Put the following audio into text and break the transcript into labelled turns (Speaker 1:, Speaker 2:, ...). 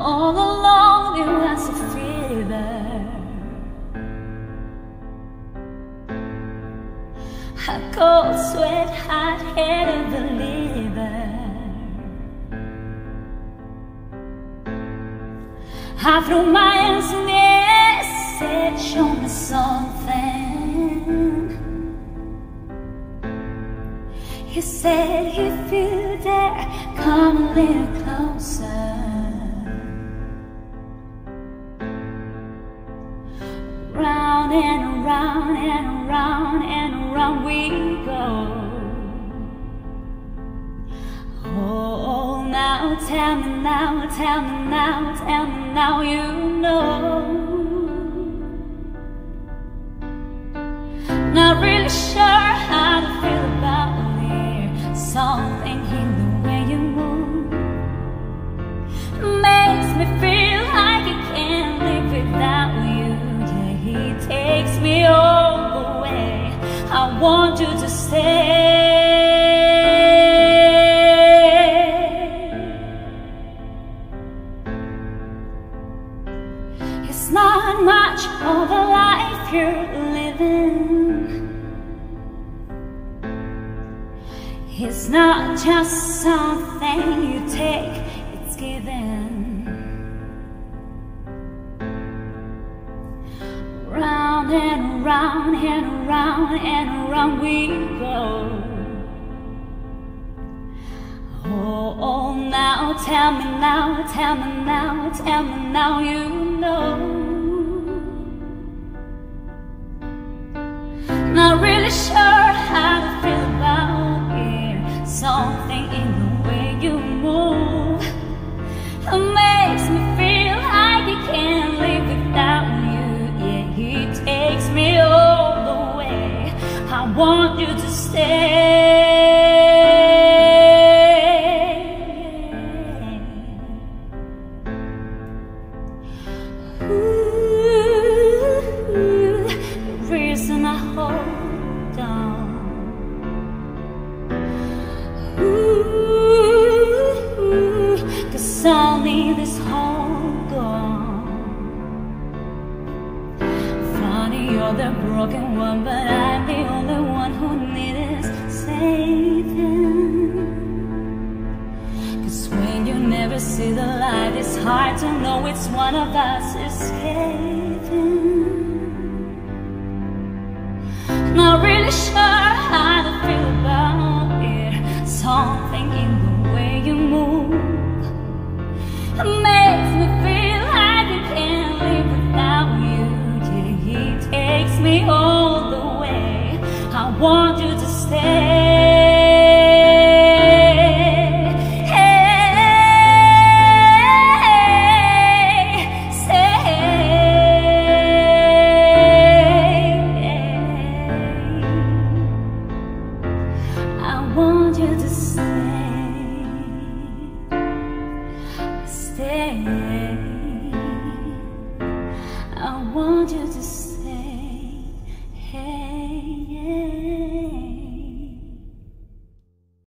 Speaker 1: all alone it was a fever. A cold sweat, hot head of the liver. I threw my hands in the air, said, show me something. He said, if you dare, come a little closer. Round and around and around and around we go. Oh, now tell me now, tell me now, tell me now you know. Not really sure how to feel about it. Something in the way you move makes me feel like I can't live without you. Yeah, it takes me all the way. I want you to stay. It's not much of a life you're living. It's not just something you take, it's given. Round and around and around and around we go. Oh, now tell me now, tell me now, tell me now you know. Not really sure how to feel about it. Something in the way you move makes me feel like I can't live without you. Yeah, it takes me all the way. I want you to stay. The reason I hold on. Cause I'll leave this home gone. Funny, you're the broken one, but I'm the only one who needs saving. Cause when you never see the light, it's hard to know which one of us escaping. Not really sure how to feel about it. Something in the way you move makes me feel like I can't live without you. Yeah, it takes me all the way. I want you to stay. I want you to stay.